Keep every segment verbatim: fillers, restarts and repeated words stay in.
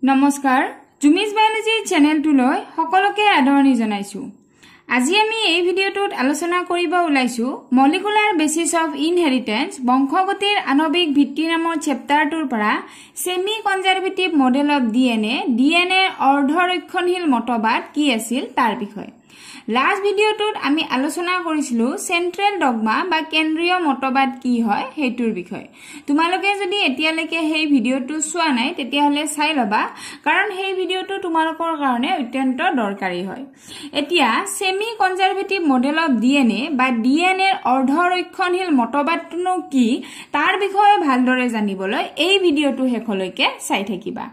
নমস্কাৰ জুমিজ বায়োলজি চেনেলটোলৈ সকলোকে আদৰণি জনাইছো। আজি আমি এই ভিডিঅটোত আলোচনা কৰিব ওলাইছো মলিকুলাৰ বেচিছ অফ ইনহেৰিটেন্স বংশগতিৰ আণৱিক ভিত্তি নামৰ চেপ্টাৰটোৰ পৰা semi conservative model of DNA DNA অৰ্ধৰক্ষণশীল মতবাদ কি আছিল তাৰ বিষয়ে। লাষ্ট ভিডিঅটোত আমি আলোচনা কৰিছিলো সেন্ট্ৰেল ডগমা বা কেন্দ্ৰীয় মতবাদ কি হয় হেতুৰ বিষয়ে। তোমালোকে যদি এতিয়ালৈকে সেই ভিডিঅটো চোৱা নাই তেতিয়া হলে চাই লবা, কাৰণ সেই ভিডিঅটো তোমালোকৰ কাৰণে অত্যন্ত দৰকাৰী হয়। এতিয়া semi conservative model of DNA বা ডিএনএৰ অৰ্ধৰক্ষণশীল মতবাদটো কি তাৰ বিষয়ে ভালদৰে জানিবলৈ এই ভিডিঅটো শেষলৈকে চাই থাকিবা।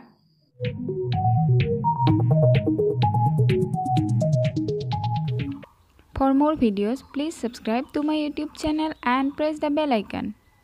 For more videos, please subscribe to my YouTube channel and press the bell icon.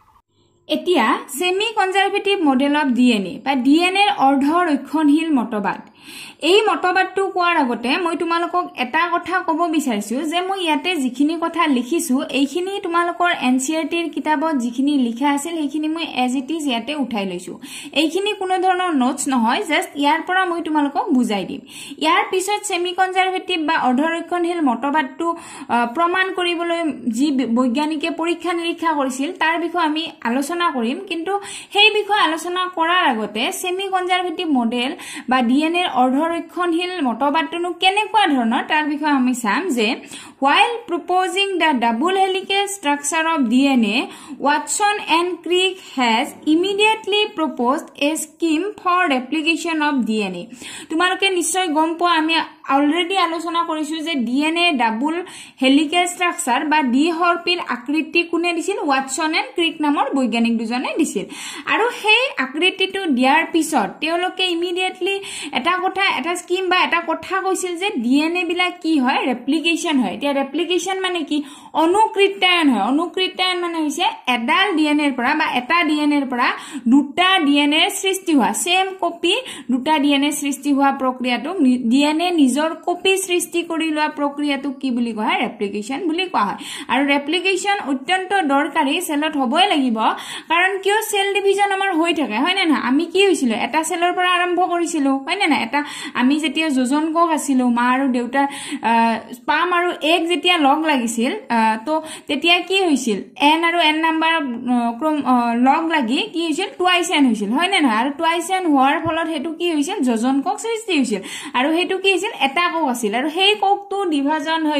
এতিয়া semi conservative model of DNA বা ডিএনএৰ অৰ্ধৰক্ষণশীল মতবাদ এই মতবাদটো কোৱাৰ আগতে মই তোমালোকক এটা কথা ক'ব বিচাৰিছো যে মই ইয়াতে যিখিনি কথা লিখিছো এইখিনি তোমালোকৰ এনসিআৰটিৰ কিতাপত যিখিনি লিখা আছিল সেইখিনি মই এজ ইট ইজ ইয়াতে উঠাই লৈছো। এইখিনি কোনো ধৰণৰ নোটছ নহয়, জাস্ট ইয়াৰ পৰা মই তোমালোকক বুজাই দিম। ইয়াৰ পিছত সেমি কনজাৰভেটিভ বা অৰ্ধৰক্ষণশীল মতবাদটো প্ৰমাণ কৰিবলৈ যি বৈজ্ঞানিকে পৰীক্ষা নিৰীক্ষা কৰিছিল তাৰ বিষয়ে আমি আলোচনা কৰিম, কিন্তু সেই বিষয়ে আলোচনা কৰাৰ আগতে সেমি কনজাৰভেটিভ মডেল বা ডিএনএৰ অৰ্ধৰক্ষণশীল মতবাদটো কেনেকুৱা ধৰণৰ তাৰ বিষয়ে আমি চাম। যে while proposing the double helical structure of D N A, Watson and Crick has immediately proposed a scheme for replication of D N A. তোমালোকে নিশ্চয় গম পোৱা আমি অলৰেডি আলোচনা কৰিছো যে ডিএনএ ডাবল হেলিকেল স্ট্ৰাকচাৰ বা ডি হৰপিৰ আকৃতি কোনে দিছিল? ওয়াটসন এণ্ড ক্ৰিক নামৰ বৈজ্ঞানিক দুজনে দিছিল। আৰু সেই আকৃতিটো দিয়াৰ পিছত তেওঁলোকে ইমিডিয়েটলি এটা কথা এটা স্কিম বা এটা কথা কৈছিল যে ডিএনএ বিলাক কি হয়? ৰেপ্লিকেশন হয়। এতিয়া ৰেপ্লিকেশন মানে কি? অনুকৃত্যায়ন হয়। অনুকৃত্যায়ন মানে হৈছে এডাল ডিএনএৰ পৰা বা এটা ডিএনএৰ পৰা দুটা ডিএনএৰ সৃষ্টি হোৱা, সেম কপি দুটা ডিএনএ সৃষ্টি হোৱা প্ৰক্ৰিয়াটো ডিএনএ নিজৰ কপি সৃষ্টি কৰি লোৱা প্ৰক্ৰিয়াটো কি বুলি কোৱা হয়? ৰেপ্লিকেশন বুলি কোৱা হয়। আৰু ৰেপ্লিকেশন অত্যন্ত দৰকাৰী, সেলত হ'বই লাগিব, কাৰণ কিয় সেল ডিভিজন আমাৰ হৈ থাকে, হয় নে না? আমি কি হৈছিল এটা সেলৰ পৰা আৰম্ভ কৰিছিলো, হয় নে না? এটা আমি যেতিয়া যোজন কক আছিলো মা আৰু দেউতাৰ স্পাম আৰু এগ যেতিয়া লগ লাগিছিল তো তেতিয়া কি হৈছিল? এন আৰু এন নাম্বাৰ ক্ৰম লগ লাগি কি হৈছিল? টুৱাইস এন হৈছিল, হয় নে নহয়? আৰু টুৱাইস এন হোৱাৰ ফলত হেতু কি হৈছিল? যোজন কক সৃষ্টি হৈছিল। আৰু হেতু কি হৈছিল? এটা কক আছিল। আৰু সেই কোকটো ডিভিজন হৈ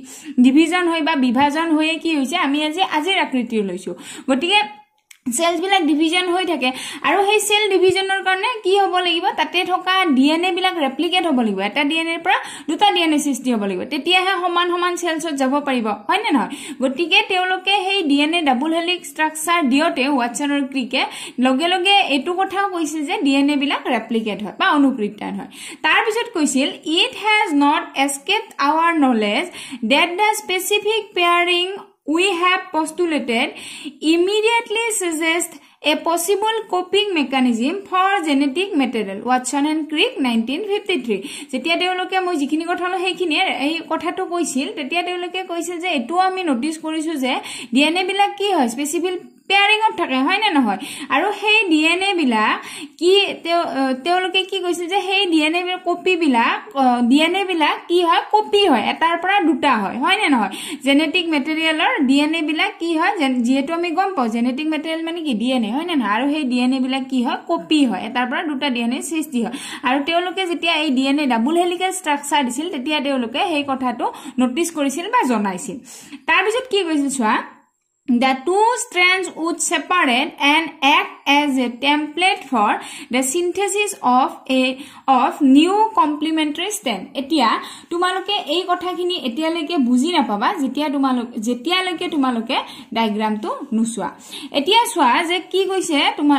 ডিভিজন হৈ বা বিভাজন হৈ কি হৈছে? আমি আজি আজিৰ আকৃতি লৈছো। গতিকে সেলস বিলাক ডিভিজন হৈ থাকে আৰু সেই সেল ডিভিজনৰ কাৰণে কি হ'ব লাগিব? তাতে থকা ডিএনএ বিলাক ৰেপ্লিকেট হ'ব লাগিব। এটা ডিএনএৰ পৰা দুটা ডিএনএ সৃষ্টি হ'ব লাগিব, তেতিয়াহে সমান সমান সেলছত যাব পাৰিব, হয় নে নহয়? গতিকে তেওঁলোকে সেই ডিএনএ ডাবল হেলিক ষ্ট্ৰাকচাৰ দিওতে ওয়াটসন আৰু ক্ৰিকে লগে লগে এইটো কথাও কৈছিল যে ডিএনএ বিলাক ৰেপ্লিকেট হয় বা অনুকৃত্যায়ন হয়। তাৰ পিছত কৈছিল it has not escaped our knowledge that the specific pairing we have postulated immediately suggest a possible coping mechanism for genetic material. Watson and Crick nineteen fifty-three. যেতিয়া তেওঁলোকে মই যিখিনি কথা হলো সেইখিনি এই কথাটো কৈছিল তেতিয়া তেওঁলোকে কৈছিল যে এটো আমি নোটিস কৰিছো যে ডিএনএ বিলাক কি হয়? স্পেসিফিক পেয়াৰিংত থাকে, হয় নে নহয়? আৰু সেই ডিএনএ বিলাক কি তেওঁলোকে কি কৈছিল যে সেই ডিএনএ কপি বিলাক ডিএনএ বিলাক কি হয়? কপি হয়, এটাৰ পৰা দুটা হয়, হয় নে নহয়? জেনেটিক মেটেৰিয়েলৰ ডিএনএ বিলাক কি হয়? যেহেতু আমি গম পাওঁ জেনেটিক মেটেৰিয়েল মানে কি? ডিএনএ, হয় নে নহয়? আৰু সেই ডিএনএ বিলাক কি হয়? কপি হয়, এটাৰ পৰা দুটা ডিএনএ সৃষ্টি হয়। আৰু তেওঁলোকে যেতিয়া এই ডিএনএ ডাবল হেলিকেল ষ্ট্ৰাকচাৰ দিছিল তেতিয়া তেওঁলোকে সেই কথাটো নোটিস কৰিছিল বা জনাইছিল। তাৰ পিছত কি কৈছিল চোৱা, the two strands would separate and act as a template for the synthesis of a of new complementary strand. এতিয়া তোমালোকে এই কথাখিনি এতিয়ালৈকে বুজি নাপাবা যেতিয়া তোমালোক যেতিয়ালৈকে তোমালোকে ডায়াগ্ৰামটো নুচোৱা। এতিয়া চোৱা যে কি কৈছে তোমাৰ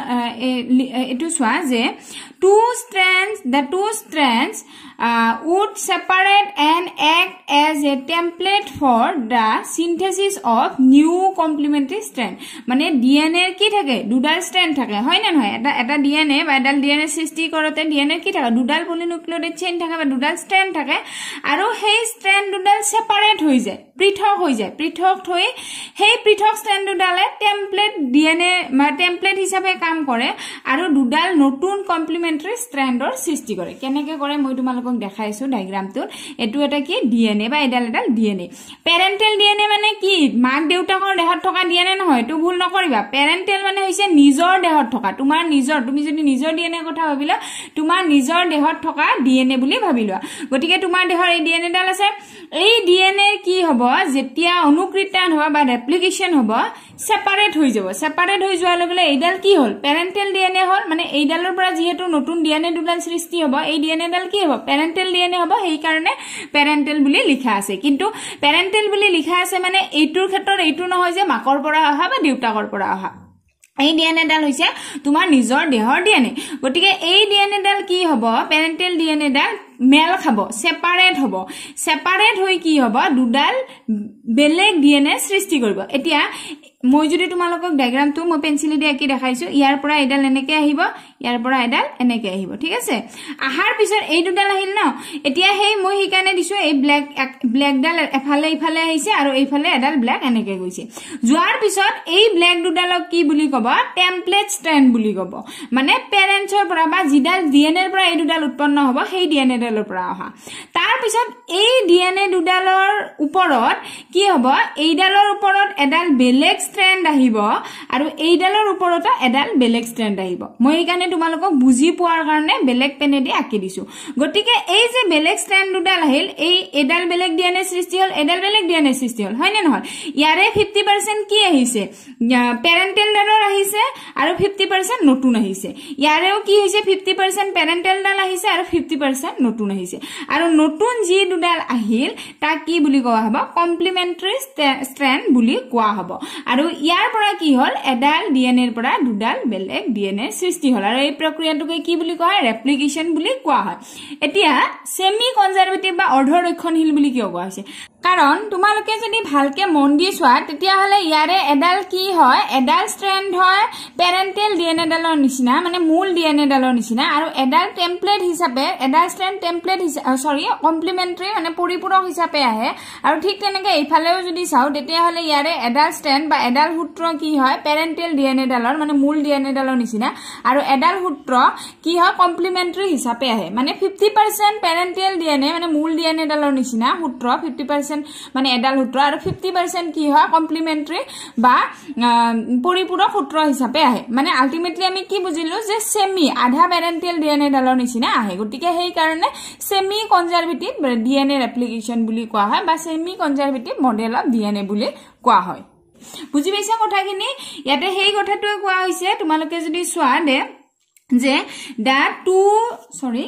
এটো চোৱা যে two strands the two strands uh, would separate and act as a template for the synthesis of new complementary strand. মানে ডিএনএ কি থাকে? দুডাল স্ট্ৰেন্ড থাকে হয় না নহয় এটা এটা ডিএনএ বা এডাল ডিএনএ সৃষ্টি কৰোতে ডিএনএ কি থাকে দুডাল পলিনিউক্লিওটাইড চেইন থাকে বা দুডাল স্ট্ৰেন্ড থাকে আৰু সেই স্ট্ৰেন্ড দুডাল সেপাৰেট হৈ যায় পৃথক হৈ যায় পৃথক হৈ সেই পৃথক স্ট্ৰেন্ড দুডালে টেমপ্লেট ডিএনএ বা টেমপ্লেট হিচাপে কাম কৰে আৰু দুডাল নতুন কমপ্লিমেন্টাৰী স্ট্ৰেন্ডৰ সৃষ্টি কৰে কেনেকৈ কৰে মই তোমালোকক দেখাইছো ডায়াগ্ৰামটোত এটো এটা কি ডিএনএ বা এডাল এডাল ডিএনএ পেৰেন্টেল ডিএনএ মানে কি মাক দেউতাকৰ দেহত থকা ডিএনএ নহয় তো ভুল নকৰিবা পেৰেন্টেল মানে হৈছে নিজৰ দেহত থকা তোমাৰ নিজৰ তুমি যদি নিজৰ ডিএনএ কথা ভাবিলা তোমাৰ নিজৰ দেহত থকা ডিএনএ বুলি ভাবিলোৱা গতিকে তোমাৰ দেহৰ এই ডিএনএ ডাল আছে এই ডিএনএ কি হ'ব যেতিয়া অনুকৃতন হ'ব বা ৰেপ্লিকেশন হ'ব সেপাৰেট হৈ যাব সেপাৰেট হৈ যোৱাৰ লগে লগে এইডাল কি হ'ল পেৰেন্টেল ডিএনএ হ'ল মানে এইডালৰ পৰা যেহেতু নতুন ডিএনএ দুডাল সৃষ্টি হ'ব এই ডিএনএ ডাল কি হ'ব পেৰেন্টেল ডিএনএ হ'ব সেই কাৰণে পেৰেন্টেল বুলি লিখা আছে কিন্তু পেৰেন্টেল বুলি লিখা আছে মানে এইটোৰ ক্ষেত্ৰত এইটো নহয় যে মাকৰ পৰা অহা বা দেউতাকৰ পৰা অহা এই ডিএনএ ডাল হৈছে তোমাৰ নিজৰ দেহৰ ডিএনএ গতিকে এই ডিএনএ ডাল কি হ'ব পেৰেন্টেল ডিএনএ ডাল মেল খাব সেপাৰেট হ'ব সেপাৰেট হৈ কি হ'ব দুডাল বেলেগ ডিএনএ সৃষ্টি কৰিব এতিয়া মই যদি তোমালোকক ডায়াগ্ৰামটো মই পেন্সিলে দি আকি দেখাইছো ইয়াৰ পৰা এডাল এনেকে আহিব ইয়াৰ পৰা এডাল এনেকে আহিব ঠিক আছে আহাৰ পিছত এই দুডাল আহিল ন এতিয়া হেই মই হিকানে দিছো এই ব্ল্যাক ব্ল্যাক ডাল এফালে ইফালে আহিছে আৰু এইফালে এডাল ব্ল্যাক এনেকে গৈছে যোৱাৰ পিছত এই ব্ল্যাক দুডালক কি বুলি কব টেমপ্লেট স্ট্ৰেন্ড বুলি কব মানে পেৰেন্টছৰ পৰা বা জিডাল ডিএনএৰ পৰা এই দুডাল উৎপন্ন হ'ব সেই ডিএনএ ডালৰ পৰা অহা তাৰ পিছত এই ডিএনএ দুডালৰ ওপৰত কি হ'ব এইডালৰ ওপৰত এডাল বেলেগ স্ট্ৰেন্ড আহিব আৰু এইডালৰ ওপৰতো এডাল বেলেগ স্ট্ৰেন্ড আহিব মই এইকাৰণে তোমালোকক বুজি পোৱাৰ কাৰণে বেলেগ পেনে দি আকি দিছো গতিকে এই যে বেলেগ স্ট্ৰেন্ড দুডাল আহিল এই এডাল বেলেগ ডিএনএ সৃষ্টি হ'ল এডাল বেলেগ ডিএনএ সৃষ্টি হ'ল হয় নে নহয় ইয়াৰে fifty percent কি আহিছে পেৰেন্টেল ডালৰ আহিছে আৰু fifty percent নতুন আহিছে ইয়াৰেও কি হৈছে fifty percent পেৰেন্টেল ডাল আহিছে আৰু fifty percent নতুন আহিছে আৰু নতুন যি দুডাল আহিল তাক কি বুলি কোৱা হ'ব কমপ্লিমেন্টাৰী স্ট্ৰেন্ড বুলি কোৱা হ'ব আৰু ইয়াৰ পৰা কি হ'ল এডাল ডিএনএৰ পৰা দুডাল বেলেগ ডিএনএ সৃষ্টি হ'ল আৰু এই প্ৰক্ৰিয়াটোকে কি বুলি কোৱা হয় ৰেপ্লিকেশন বুলি কোৱা হয় এতিয়া সেমি কনজাৰভেটিভ বা অৰ্ধৰক্ষণশীল বুলি কিয় কোৱা হৈছে কাৰণ তোমালোকে যদি ভালকে মন দি চোৱা তেতিয়া হলে ইয়াৰে এডাল কি হয় এডাল স্ট্ৰেন্ড হয় পেৰেন্টেল ডিএনএ ডালৰ নিচিনা মানে মূল ডিএনএ ডালৰ নিচিনা আৰু এডাল টেমপ্লেট হিচাপে এডাল স্ট্ৰেন্ড টেমপ্লেট সৰি কমপ্লিমেন্টাৰী মানে পৰিপূৰক হিচাপে আহে আৰু ঠিক তেনেকৈ এইফালেও যদি চাও তেতিয়া হলে ইয়াৰে এডাল স্ট্ৰেন্ড বা এডাল সূত্ৰ কি হয় পেৰেন্টেল ডিএনএ ডালৰ মানে মূল ডিএনএ ডালৰ নিচিনা আৰু এডাল সূত্ৰ কি হয় কমপ্লিমেন্টাৰী হিচাপে আহে মানে fifty percent পেৰেন্টেল ডিএনএ মানে মূল ডিএনএ ডালৰ নিচিনা সূত্ৰ fifty percent মানে এডাল সূত্ৰ আৰু fifty percent কি হয় কমপ্লিমেন্টাৰী বা পৰিপূৰক সূত্ৰ হিচাপে আহে মানে আলটিমেটলি আমি কি বুজিলো যে সেমি আধা পেৰেন্টেল ডিএনএ ডালৰ নিচিনা আহে গতিকে সেই কাৰণে সেমি কনজাৰভেটিভ ডিএনএ ৰেপ্লিকেশন বুলি কোৱা হয় বা semi conservative model of DNA বুলি কোৱা হয় বুজি পাইছা কথাখিনি ইয়াতে সেই কথাটোৱে কোৱা হৈছে তোমালোকে যদি চোৱা দে যে দা টু সৰি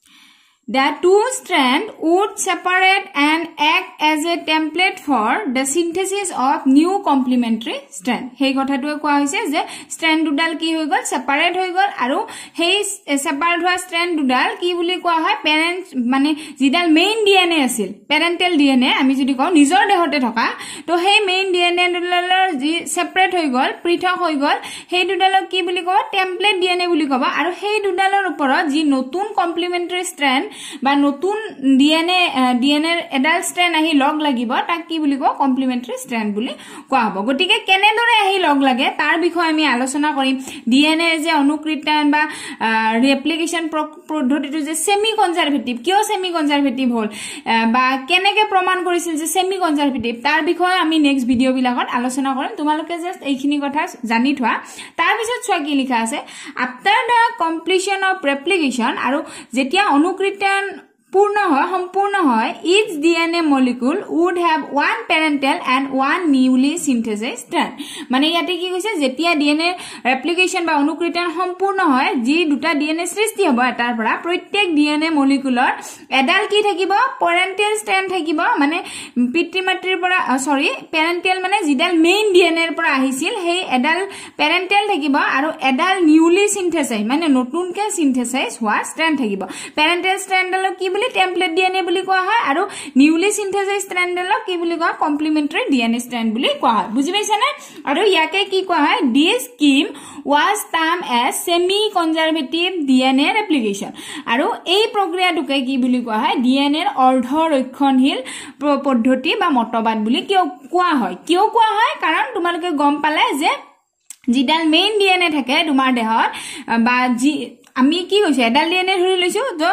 The two strands would separate and act as a template for the synthesis of new complementary strand. Hey কথাটোৱে কোৱা হৈছে যে strand দুডাল কি হৈ গল separate হৈ গল আৰু সেই separate হোৱা strand দুডাল কি বুলি কোৱা হয় parent মানে যিডাল মেইন ডিএনএ আছিল পেৰেন্টেল ডিএনএ আমি যদি কওঁ নিজৰ দেহতে থকা তো সেই মেইন ডিএনএ দুডালৰ যি সেপাৰেট হৈ গল পৃথক হৈ গল সেই দুডালক কি বুলি কয় টেমপ্লেট ডিএনএ বুলি কবা আৰু সেই দুডালৰ ওপৰত যি নতুন কমপ্লিমেন্টাৰী স্ট্ৰেন্ড বা নতুন ডিএনএ ডিএনএৰ এডাল স্ট্ৰেন্ড আহি লগ লাগিব তাক কি বুলি কয় কমপ্লিমেন্টাৰী স্ট্ৰেন্ড বুলি কোৱা হ'ব গতিকে কেনেদৰে আহি লগ লাগে তাৰ বিষয়ে আমি আলোচনা কৰিম ডিএনএ যে অনুকৃতন বা ৰেপ্লিকেশন পদ্ধতিটো যে সেমি কনজাৰভেটিভ কিয় সেমি কনজাৰভেটিভ হ'ল বা কেনেকৈ প্ৰমাণ কৰিছিল যে সেমি কনজাৰভেটিভ তাৰ বিষয়ে আমি নেক্সট ভিডিও বিলাকত আলোচনা কৰিম তোমালোকে জাস্ট এইখিনি কথা জানি থোৱা তাৰ পিছত চোৱা কি লিখা আছে after the completion of replication আৰু যেতিয়া অনুকৃতন পূৰ্ণ হয় সম্পূৰ্ণ হয় each DNA molecule would have one parental and one newly synthesized strand মানে ইয়াতে কি কৈছে যেতিয়া ডিএনএ ৰেপ্লিকেশন বা অনুকৃতন সম্পূৰ্ণ হয় যি দুটা ডিএনএ সৃষ্টি হ'ব এটাৰ পৰা প্ৰত্যেক ডিএনএ মলিকুলৰ এডাল কি থাকিব পেৰেন্টেল স্ট্ৰেন্ড থাকিব মানে পিতৃ মাতৃৰ পৰা সৰি পেৰেন্টেল মানে যিডাল মেইন ডিএনএৰ পৰা আহিছিল সেই এডাল পেৰেন্টেল থাকিব আৰু এডাল নিউলি সিনথেসাইজ মানে নতুনকৈ সিনথেসাইজ হোৱা স্ট্ৰেন্ড থাকিব পেৰেন্টেল স্ট্ৰেন্ডল কি বুলি বুলি টেম্পলেট ডিএনএ বুলি কোৱা হয় আৰু নিউলি সিনথেসাইজ ষ্ট্ৰেণ্ডডালক কি বুলি কোৱা কমপ্লিমেন্টাৰী ডিএনএ ষ্ট্ৰেণ্ড বুলি কোৱা হয় বুজি পাইছানে আৰু ইয়াকে কি কোৱা হয় this scheme was termed as semi conservative DNA replication আৰু এই প্ৰক্ৰিয়াটোকে কি বুলি কোৱা হয় ডিএনএ ৰ অৰ্ধ ৰক্ষণশীল পদ্ধতি বা মতবাদ বুলি কিয় কোৱা হয় কিয় কোৱা হয় কাৰণ তোমালোকে গম পালে যে যিডাল মেইন ডিএনএ থাকে তোমাৰ দেহত বা যি আমি কি কৈছে এডাল ডিএনএ ধৰি লৈছো তো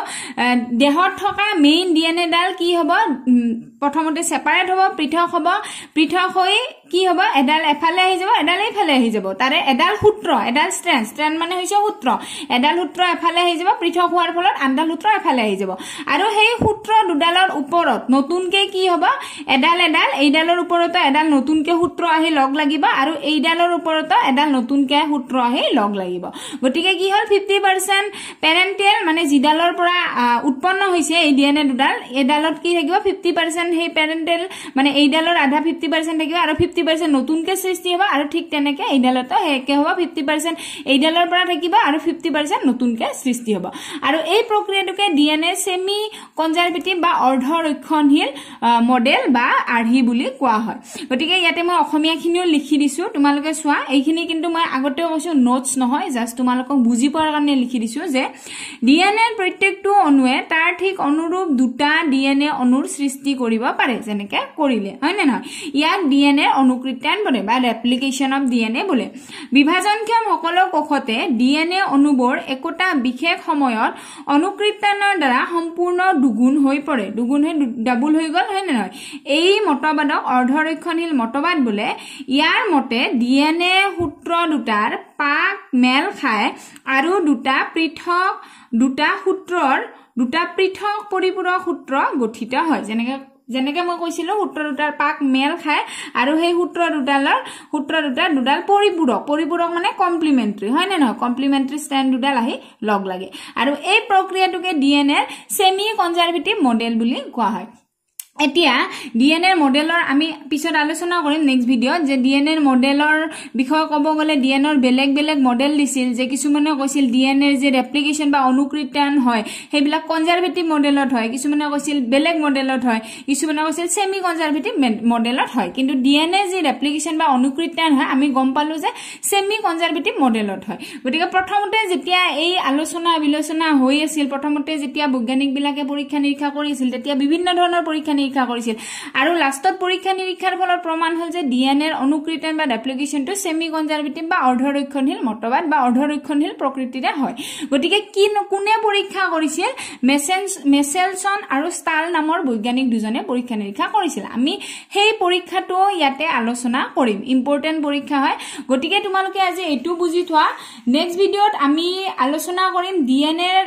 দেহত থকা মেইন ডিএনএ ডাল কি হ'ব প্ৰথমতে সেপাৰেট হ'ব পৃথক হ'ব পৃথক হৈ কি হ'ব এডাল এফালে আহি যাব এডাল এইফালে আহি যাব তাৰে এডাল সূত্ৰ এডাল ষ্ট্ৰেণ্ড ষ্ট্ৰেণ্ড মানে হৈছে সূত্ৰ এডাল সূত্ৰ এফালে আহি যাব পৃথক হোৱাৰ ফলত আনডাল সূত্ৰ এফালে আহি যাব আৰু সেই সূত্ৰ দুডালৰ ওপৰত নতুনকে কি হ'ব এডাল এডাল এইডালৰ ওপৰত এডাল নতুনকে সূত্ৰ আহি লগ লাগিব আৰু এইডালৰ ওপৰত এডাল নতুনকে সূত্ৰ আহি লগ লাগিব গতিকে কি হ'ল fifty percent পেৰেণ্টেল মানে জিডালৰ পৰা উৎপন্ন হৈছে এই ডিএনএ দুডাল এডালত কি থাকিব fifty percent হে পেৰেণ্টেল মানে এইডালৰ আধা fifty percent থাকিব আৰু fifty percent নতুনকে সৃষ্টি হ'ব আৰু ঠিক তেনেকে এইডালতো হেকে হ'ব fifty percent এইডালৰ পৰা থাকিব আৰু fifty percent নতুনকে সৃষ্টি হ'ব আৰু এই প্ৰক্ৰিয়াটোকে ডিএনএ সেমি কনজাৰভেটিভ বা অৰ্ধ ৰক্ষণশীল মডেল বা আৰ্হি বুলি কোৱা হয় গতিকে ইয়াতে মই অসমীয়াখিনিও লিখি দিছো তোমালোকে চোৱা এইখিনি কিন্তু মই আগতে কৈছো নোটস নহয় জাস্ট তোমালোকক বুজি পোৱাৰ কাৰণে লিখি দিছো যে ডিএনএ প্ৰত্যেকটো অণুৱে তাৰ ঠিক অনুৰূপ দুটা ডিএনএ অণুৰ সৃষ্টি কৰিব পাৰে যেনেকে কৰিলে হয় না নহয় ইয়াক ডিএনএ অনুকৃত্যায়ন বলে বা ৰেপ্লিকেশন অফ ডিএনএ বলে বিভাজনক্ষম সকল কোষতে ডিএনএ অণুবোৰ একোটা বিশেষ সময়ত অনুকৃত্যায়নৰ দ্বাৰা সম্পূৰ্ণ দুগুণ হৈ পৰে দুগুণ হৈ ডাবল হৈ গল হয় না নহয় এই মতবাদক অৰ্ধৰক্ষণশীল মতবাদ বলে ইয়াৰ মতে ডিএনএ সূত্ৰ দুটাৰ পাক মেল খায় আৰু দুটা পৃথক দুটা সূত্ৰৰ দুটা পৃথক পৰিপূৰক সূত্ৰ গঠিত হয় যেনেকে যেনেকে মই কৈছিলো সূত্ৰ দুটাৰ পাক মেল খায় আৰু সেই সূত্ৰ দুটালৰ সূত্ৰ দুটা দুডাল পৰিপূৰক পৰিপূৰক মানে কমপ্লিমেন্টাৰী হয় না নহয় কমপ্লিমেন্টাৰী ষ্ট্ৰেণ্ড দুডাল আহি লগ লাগে আৰু এই প্ৰক্ৰিয়াটোকে ডিএনএ সেমি কনজাৰভেটিভ মডেল বুলি কোৱা হয় এতিয়া ডিএনএ মডেলৰ আমি পিছত আলোচনা কৰিম নেক্সট ভিডিঅত যে ডিএনএ মডেলৰ বিষয় ক'ব গলে ডিএনএৰ বেলেগ বেলেগ মডেল দিছিল যে কিছুমানে কৈছিল ডিএনএৰ যে ৰেপ্লিকেশন বা অনুকৃত্যায়ন হয় হেবিলাক কনজাৰভেটিভ মডেলত হয় কিছুমানে কৈছিল বেলেগ মডেলত হয় কিছুমানে কৈছিল সেমি কনজাৰভেটিভ মডেলত হয় কিন্তু ডিএনএ যে ৰেপ্লিকেশন বা অনুকৃত্যায়ন হয় আমি গম পালো যে সেমি কনজাৰভেটিভ মডেলত হয় গতিকে প্ৰথমতে যেতিয়া এই আলোচনা বিলোচনা হৈ আছিল প্ৰথমতে যেতিয়া বৈজ্ঞানিক বিলাকে পৰীক্ষা নিৰীক্ষা কৰিছিল তেতিয়া বিভিন্ন ধৰণৰ পৰীক্ষা নিৰীক্ষা কৰিছিল আৰু লাষ্টত পৰীক্ষা নিৰীক্ষাৰ ফলত প্ৰমাণ হল যে ডিএনএৰ অনুকৃত্যায়ন বা ৰেপ্লিকেশনটো সেমি কনজাৰভেটিভ বা অৰ্ধৰক্ষণশীল মতবাদ বা অৰ্ধৰক্ষণশীল প্ৰকৃতিৰে হয় গতিকে কি কোনে পৰীক্ষা কৰিছিল মেসেন্স মেসেলসন আৰু ষ্টাল নামৰ বৈজ্ঞানিক দুজনে পৰীক্ষা নিৰীক্ষা কৰিছিল আমি সেই পৰীক্ষাটো ইয়াতে আলোচনা কৰিম ইম্পৰ্টেন্ট পৰীক্ষা হয় গতিকে তোমালোকে আজি এটো বুজি থোৱা নেক্সট ভিডিঅত আমি আলোচনা কৰিম ডিএনএৰ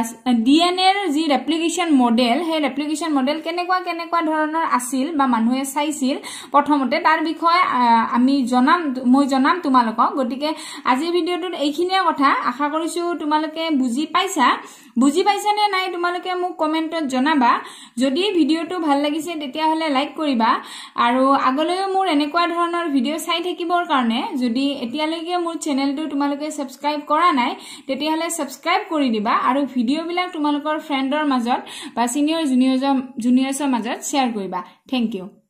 ডিএনএৰ যি ৰেপ্লিকেশন মডেল হে ৰেপ্লিকেশন মডেল কেনেকুৱা কেনেকুৱা ধৰণৰ আছিল বা মানুহে চাইছিল প্ৰথমতে তাৰ বিষয়ে আমি জনাম মই জনাম তোমালোকক গতিকে আজি ভিডিঅটোত এইখিনিয়ে কথা আশা কৰিছো তোমালোকে বুজি পাইছা বুজি পাইছা নে নাই তোমালোকে মোক কমেন্টত জনাবা যদি ভিডিঅটো ভাল লাগিছে তেতিয়া হলে লাইক কৰিবা আৰু আগলৈ মোৰ এনেকুৱা ধৰণৰ ভিডিঅ চাই থাকিবৰ কাৰণে যদি এতিয়ালৈকে মোৰ চেনেলটো তোমালোকে সাবস্ক্ৰাইব কৰা নাই তেতিয়া হলে সাবস্ক্ৰাইব কৰি দিবা আৰু ভিডিঅ বিলাক তোমালোকৰ ফ্ৰেণ্ডৰ মাজত বা সিনিয়ৰ জুনিয়ৰ জুনিয়ৰছৰ মাজত শেয়াৰ কৰিবা থ্যাংক ইউ